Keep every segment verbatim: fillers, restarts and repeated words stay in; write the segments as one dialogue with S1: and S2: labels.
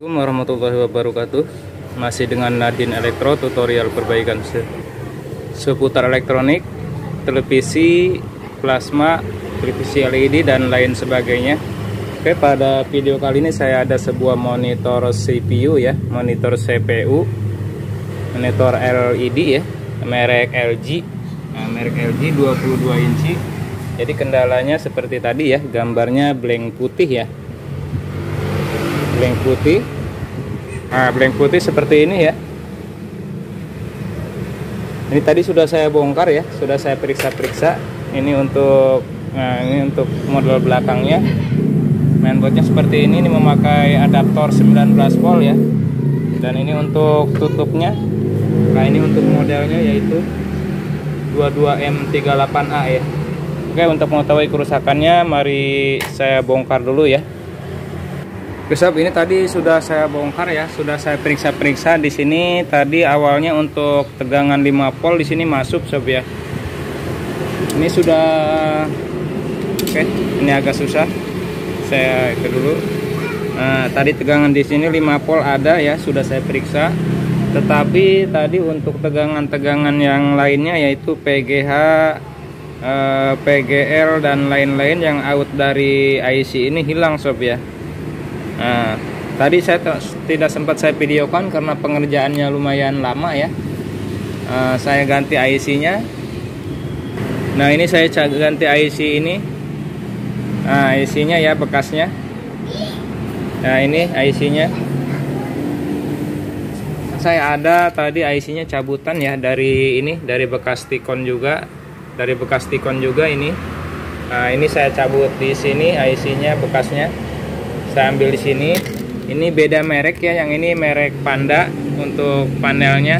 S1: Assalamualaikum warahmatullahi wabarakatuh. Masih dengan Nadine Elektro, tutorial perbaikan se seputar elektronik, televisi, plasma, televisi L E D dan lain sebagainya. Oke, pada video kali ini saya ada sebuah monitor C P U ya, monitor C P U, monitor L E D ya, merek L G, nah, merek L G dua puluh dua inci. Jadi kendalanya seperti tadi ya, gambarnya blank putih ya. Blank putih. Nah, blank putih seperti ini ya. Ini tadi sudah saya bongkar ya, sudah saya periksa-periksa. Ini untuk nah ini untuk model belakangnya. Mainboardnya seperti ini, ini memakai adaptor sembilan belas volt ya. Dan ini untuk tutupnya. Nah, ini untuk modelnya yaitu dua puluh dua M tiga puluh delapan A ya. Oke, untuk mengetahui kerusakannya mari saya bongkar dulu ya. Oke sob, ini tadi sudah saya bongkar ya, sudah saya periksa-periksa. Di sini tadi awalnya untuk tegangan lima volt di sini masuk sob ya. Ini sudah oke, ini agak susah. Saya itu dulu. Nah, tadi tegangan di sini lima volt ada ya, sudah saya periksa. Tetapi tadi untuk tegangan-tegangan yang lainnya yaitu P G H, eh, P G L dan lain-lain yang out dari I C ini hilang sob ya. Nah, tadi saya tidak sempat saya videokan karena pengerjaannya lumayan lama ya. Uh, saya ganti I C-nya. Nah, ini saya ganti I C ini. Nah, I C-nya ya bekasnya. Nah, ini I C-nya. Saya ada tadi I C-nya cabutan ya dari ini, dari bekas Tikon juga, dari bekas Tikon juga ini. Nah, ini saya cabut di sini I C-nya bekasnya. Saya ambil di sini. Ini beda merek ya, yang ini merek Panda untuk panelnya.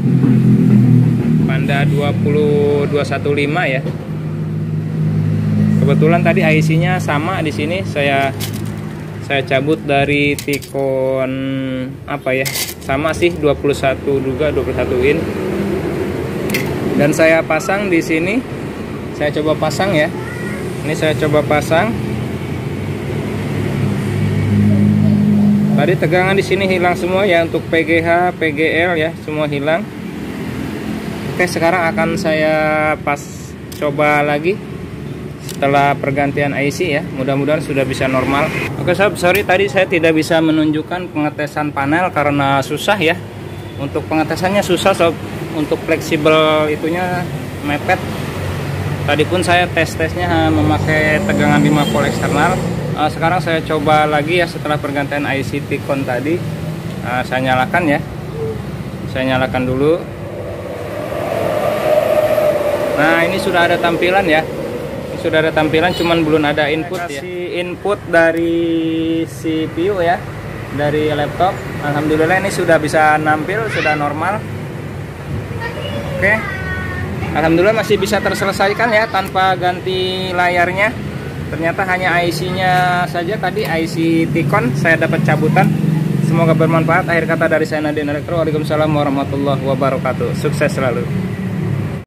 S1: Panda dua nol dua satu lima ya. Kebetulan tadi I C-nya sama di sini. Saya saya cabut dari Tikon apa ya? Sama sih dua puluh satu juga, dua puluh satu in. Dan saya pasang di sini. Saya coba pasang ya. Ini saya coba pasang. Tadi tegangan di sini hilang semua ya, untuk P G H, P G L ya, semua hilang. Oke, sekarang akan saya pas coba lagi setelah pergantian I C ya. Mudah-mudahan sudah bisa normal. Oke sob, sorry tadi saya tidak bisa menunjukkan pengetesan panel karena susah ya. Untuk pengetesannya susah sob. Untuk fleksibel itunya mepet. Tadi pun saya tes-tesnya memakai tegangan lima volt eksternal. Uh, sekarang saya coba lagi ya setelah pergantian I C Tikon tadi. uh, Saya nyalakan ya. Saya nyalakan dulu. Nah, ini sudah ada tampilan ya. Ini sudah ada tampilan, cuman belum ada input ya. Input dari C P U ya, dari laptop. Alhamdulillah ini sudah bisa nampil, sudah normal. Oke, alhamdulillah masih bisa terselesaikan ya tanpa ganti layarnya. Ternyata hanya I C-nya saja tadi, I C Tikon saya dapat cabutan. Semoga bermanfaat. Akhir kata dari saya Nadine Elektro. Waalaikumsalam warahmatullahi wabarakatuh. Sukses selalu.